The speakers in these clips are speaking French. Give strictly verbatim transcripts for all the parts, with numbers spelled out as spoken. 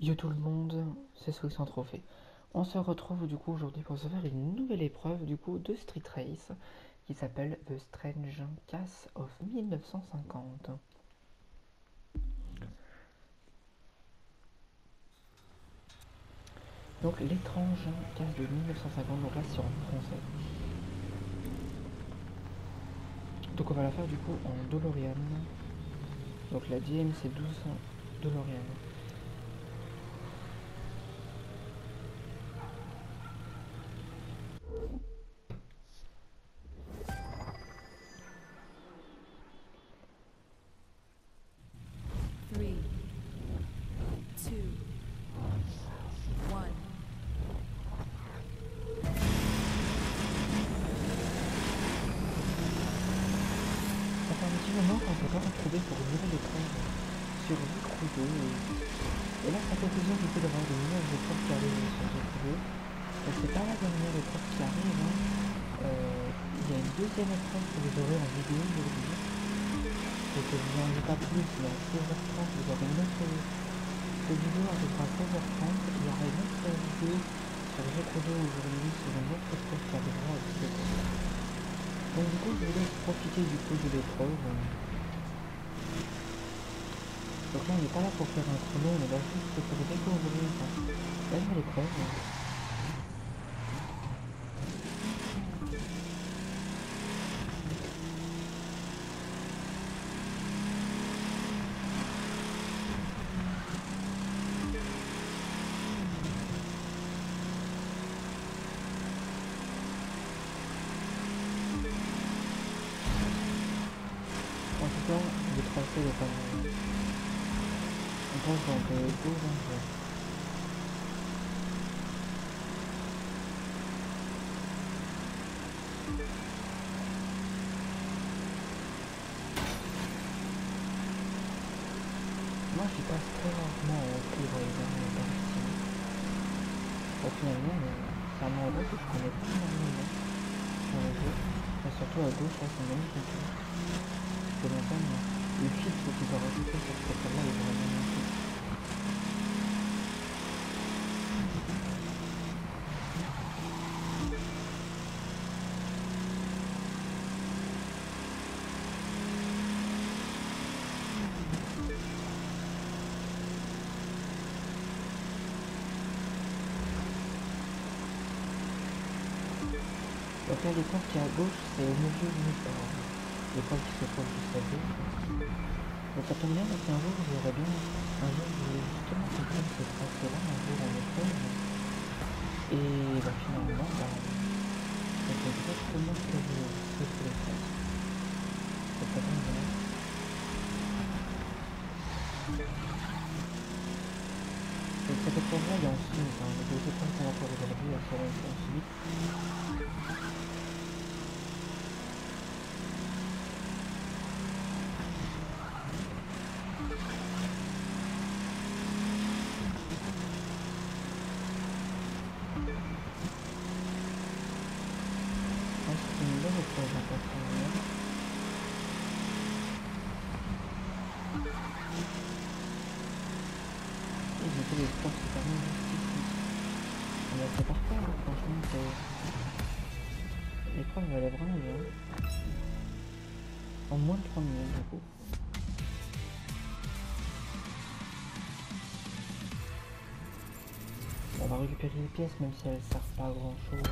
Yo tout le monde, c'est Solution Trophée. On se retrouve du coup aujourd'hui pour se faire une nouvelle épreuve du coup de Street Race qui s'appelle The Strange Case of mille neuf cent cinquante. Donc l'étrange casse de mille neuf cent cinquante, donc là c'est en français. Donc on va la faire du coup en DeLorean. Donc la D M C douze DeLorean. Three, two, one. Ça fait un petit moment qu'on ne s'est pas retrouvé pour une nouvelle épreuve sur Vicrudo. Et là ça fait plaisir du coup d'avoir de nouvelles épreuves qui arrivent sur Vicrudo. Donc c'est pas la dernière épreuve qui arrive, hein. Euh, il y a une deuxième épreuve que vous aurez en vidéo aujourd'hui. Et que je vous en dis pas plus, mais à seize heures trente vous aurez une autre vidéo à peu près à seize heures trente. Il y aura une autre vidéo sur Recrudo aujourd'hui sur une autre épreuve qui arrivera à dix-sept heures. Donc du coup je vous laisse profiter du coup de l'épreuve. Donc là on n'est pas là pour faire un chrono, on est là juste pour découvrir la nouvelle épreuve. En tout cas, le tracé est pas mal. On passe dans des beaux endroits. Moi j'y passe très rarement au cuivre et les armes par ici. Bon, finalement, c'est un endroit que je connais pas énormément sur le jeu. Et surtout à gauche, là c'est magnifique. C'est bien ça, mais le filtre qu'ils ont rajouté sur cette épreuve-là est vraiment magnifique. Donc là, l'épreuve qui est à gauche, c'est au milieu de l'épreuve. L'épreuve qui se trouve juste à gauche. Donc ça tombe bien parce qu'un jour, j'aurais bien... Un jour, je voulais justement comprendre ce tracé-là, un jour en épreuve. Et bah finalement, bah... c'est exactement ce que je, ce que je voulais faire. C'est pas bien bien. Et cette épreuve-là, il y a ensuite, hein, les deux épreuves qu'on va faire aujourd'hui, elles seront ensuite. C'est une bonne épreuve en personnel. Et j'ai fait les sports super bien juste ici. On a fait parfait, hein, franchement, c'est... L'épreuve elle est vraiment bien. En moins de trois minutes du coup. On va récupérer les pièces même si elles ne servent pas à grand chose.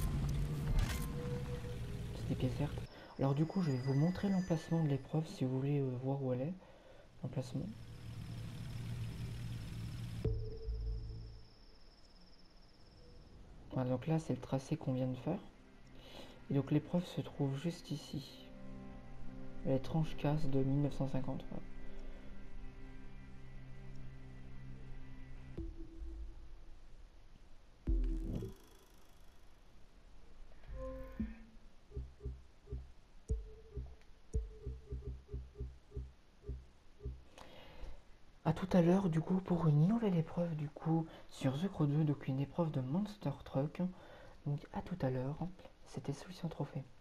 C'est des pièces vertes. Alors du coup je vais vous montrer l'emplacement de l'épreuve si vous voulez euh, voir où elle est. L'emplacement. Voilà, donc là c'est le tracé qu'on vient de faire. Et donc l'épreuve se trouve juste ici. L'étrange casse de mille neuf cent cinquante. Voilà. A tout à l'heure du coup pour une nouvelle épreuve du coup sur The Crew deux, donc une épreuve de Monster Truck. Donc à tout à l'heure, c'était Solution Trophée.